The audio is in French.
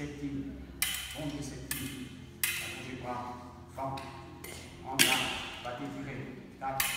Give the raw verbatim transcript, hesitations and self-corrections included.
septime, montez septime, allongez bras, femme, en bas, battez, tirez, tac.